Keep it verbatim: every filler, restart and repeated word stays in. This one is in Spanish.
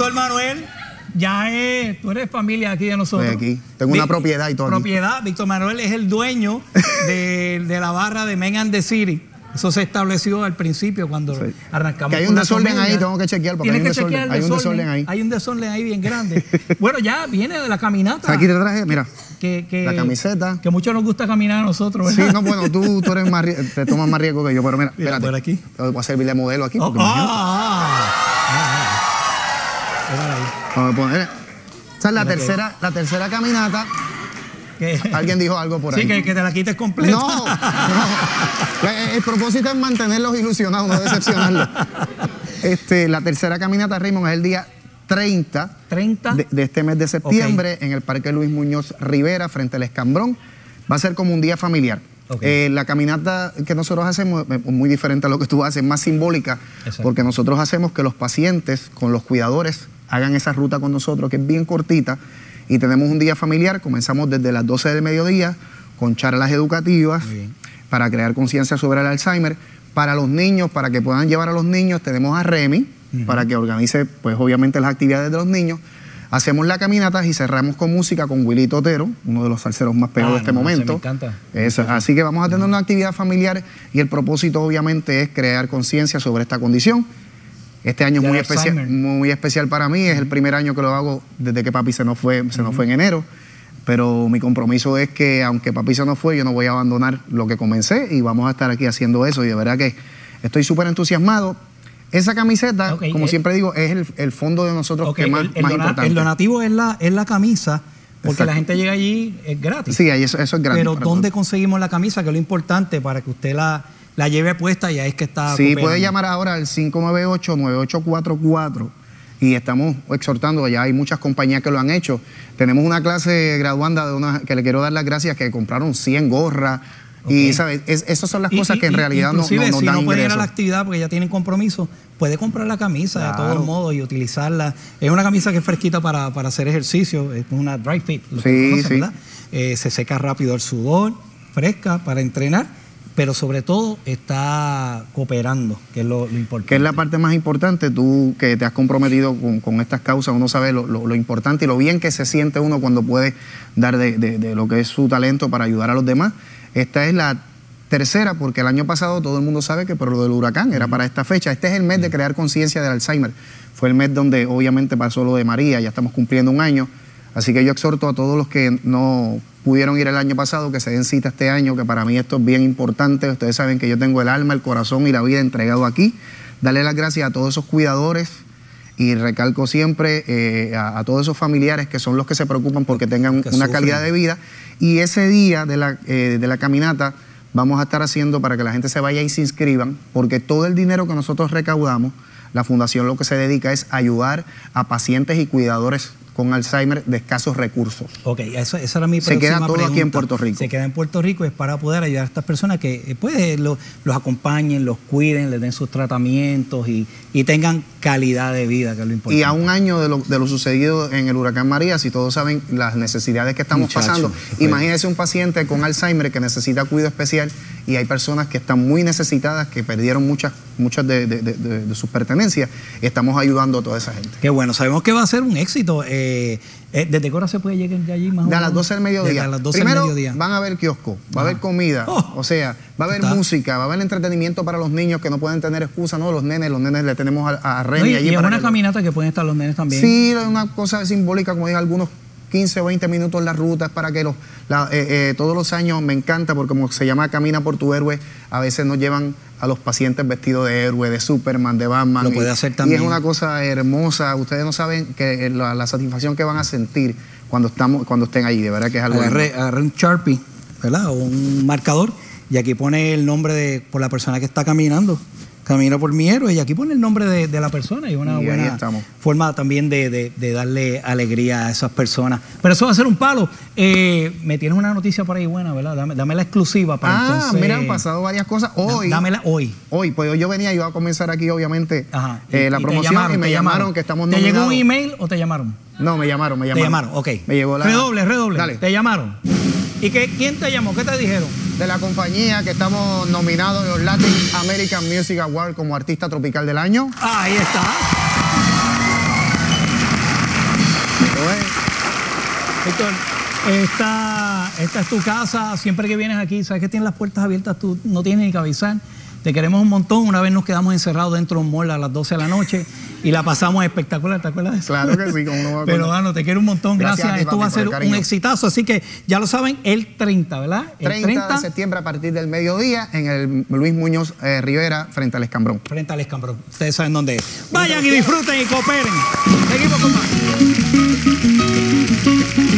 Víctor Manuel ya es, tú eres familia aquí de nosotros. Estoy aquí, tengo una propiedad y todo. Propiedad, aquí. Víctor Manuel es el dueño de, de la barra de Men and the City. Eso se estableció al principio cuando sí. arrancamos. Que hay un desorden ahí, tengo que chequear. Porque hay un, desorden, chequear hay un desorden, desorden ahí. Hay un desorden ahí bien grande. Bueno, ya viene de la caminata. Aquí te traje, mira. Que, que, la camiseta. Que mucho nos gusta caminar a nosotros, ¿verdad? Sí, no, bueno, tú, tú eres más, te tomas más riesgo que yo, pero mira, mira espérate. por aquí. Te voy a servir de modelo aquí. Oh, ah, ah, ah. Vamos a poner. Esa es la tercera, la tercera caminata. ¿Qué? Alguien dijo algo por ahí. Sí, que, que te la quites completa. No, no. El propósito es mantenerlos ilusionados, no decepcionarlos. Este, la tercera caminata, Raymond, es el día treinta, treinta de, de este mes de septiembre, okay. en el Parque Luis Muñoz Rivera, frente al Escambrón. Va a ser como un día familiar. Okay. Eh, la caminata que nosotros hacemos es muy diferente a lo que tú haces, más simbólica, exacto. porque nosotros hacemos que los pacientes con los cuidadores hagan esa ruta con nosotros, que es bien cortita, y tenemos un día familiar. Comenzamos desde las doce del mediodía con charlas educativas para crear conciencia sobre el Alzheimer. Para los niños, para que puedan llevar a los niños, tenemos a Remy, uh-huh. para que organice, pues obviamente, las actividades de los niños. Hacemos la caminata y cerramos con música con Wilito Otero, uno de los salseros más pegados ah, de este no, momento. Me encanta. Eso, así que vamos a tener uh-huh. una actividad familiar y el propósito, obviamente, es crear conciencia sobre esta condición. Este año es muy especial, muy especial para mí, es el primer año que lo hago desde que papi se nos fue, se nos fue en enero, pero mi compromiso es que aunque papi se nos fue, yo no voy a abandonar lo que comencé y vamos a estar aquí haciendo eso, y de verdad que estoy súper entusiasmado. Esa camiseta, okay, como eh, siempre digo, es el, el fondo de nosotros okay, que más, el, el más dona, importante. El donativo es la, es la camisa, porque exacto. la gente llega allí, es gratis. Sí, eso, eso es gratis. Pero ¿dónde todos. conseguimos la camisa? Que es lo importante para que usted la... la lleve puesta y ahí es que está. Sí, cooperando. Puede llamar ahora al cinco nueve ocho, nueve ocho cuatro cuatro y estamos exhortando, ya hay muchas compañías que lo han hecho. Tenemos una clase graduanda de una, que le quiero dar las gracias, que compraron cien gorras. Okay. Y, ¿sabes? Es, esas son las y, cosas y, que en realidad no, no, no si dan no puede ir a la ingresos. actividad porque ya tienen compromiso, puede comprar la camisa claro. de todos modos y utilizarla. Es una camisa que es fresquita para, para hacer ejercicio, es una dry fit, lo que sí, conocen, sí. ¿verdad? Eh, se seca rápido el sudor, fresca para entrenar, pero sobre todo está cooperando, que es lo, lo importante. Que es la parte más importante, tú que te has comprometido con, con estas causas, uno sabe lo, lo, lo importante y lo bien que se siente uno cuando puede dar de, de, de lo que es su talento para ayudar a los demás. Esta es la tercera, porque el año pasado todo el mundo sabe que por lo del huracán era para esta fecha. Este es el mes de crear conciencia del Alzheimer. Fue el mes donde obviamente pasó lo de María, ya estamos cumpliendo un año. Así que yo exhorto a todos los que no pudieron ir el año pasado, que se den cita este año, que para mí esto es bien importante. Ustedes saben que yo tengo el alma, el corazón y la vida entregado aquí. Darle las gracias a todos esos cuidadores y recalco siempre eh, a, a todos esos familiares que son los que se preocupan porque tengan que una sufren. calidad de vida. Y ese día de la, eh, de la caminata vamos a estar haciendo para que la gente se vaya y se inscriban, porque todo el dinero que nosotros recaudamos, la fundación lo que se dedica es ayudar a pacientes y cuidadores con Alzheimer de escasos recursos. Ok, eso, esa era mi próxima pregunta. Se queda todo pregunta. aquí en Puerto Rico. Se queda en Puerto Rico, es para poder ayudar a estas personas que pues, lo, los acompañen, los cuiden, les den sus tratamientos y, y tengan calidad de vida, que es lo importante. Y a un año de lo, de lo sucedido en el huracán María, si todos saben las necesidades que estamos Muchacho, pasando, imagínense un paciente con Alzheimer que necesita cuidado especial y hay personas que están muy necesitadas, que perdieron muchas, muchas de, de, de, de, de sus pertenencias, y estamos ayudando a toda esa gente. Qué bueno, sabemos que va a ser un éxito. Eh, Eh, ¿Desde qué hora se puede llegar de allí más o menos? De a las doce del mediodía. De a las doce Primero del mediodía. van a haber kiosco, va a haber comida, oh, o sea, va a haber está. música, va a haber entretenimiento para los niños que no pueden tener excusa, ¿no? Los nenes, los nenes le tenemos a, a Remy no, y, allí. Y es para una que caminata que pueden estar los nenes también. Sí, es una cosa simbólica, como dije, algunos quince o veinte minutos las rutas para que los, la, eh, eh, todos los años me encanta porque como se llama Camina por tu Héroe, a veces nos llevan a los pacientes vestidos de héroe, de Superman, de Batman. Lo puede y, hacer también. Y es una cosa hermosa, ustedes no saben que la, la satisfacción que van a sentir cuando, estamos, cuando estén allí, de verdad que es algo... Agarré, agarré un Sharpie, ¿verdad? O un marcador, y aquí pone el nombre de por la persona que está caminando. Camino por mi héroe, y aquí pone el nombre de, de la persona y una y buena forma también de, de, de darle alegría a esas personas. Pero eso va a ser un palo. Eh, me tienes una noticia por ahí buena, ¿verdad? Dame, dame la exclusiva para ah, entonces... mira, han pasado varias cosas hoy. Dámela hoy. Hoy, pues yo venía, yo iba a comenzar aquí, obviamente, Ajá. Eh, y, la y promoción llamaron, y me llamaron, llamaron que estamos nominados. ¿Te llegó un email o te llamaron? No, me llamaron, me llamaron. Te llamaron, ok. Me llegó la... Redoble, redoble. Dale. Te llamaron. ¿Y qué, quién te llamó? ¿Qué te dijeron? De la compañía que estamos nominados en los Latin American Music Awards como Artista Tropical del Año. Ahí está. Héctor, esta, esta es tu casa. Siempre que vienes aquí, sabes que tienes las puertas abiertas, tú no tienes ni que avisar. Te queremos un montón. Una vez nos quedamos encerrados dentro de un mall a las doce de la noche y la pasamos espectacular. ¿Te acuerdas de eso? Claro que sí. Como no Pero bueno, te quiero un montón. Gracias. Gracias. Esto va a ser un exitazo. Así que ya lo saben, el treinta, ¿verdad? El treinta, treinta de septiembre a partir del mediodía en el Luis Muñoz eh, Rivera frente al Escambrón. Frente al Escambrón. Ustedes saben dónde es. Vayan y disfruten y cooperen. Seguimos con más.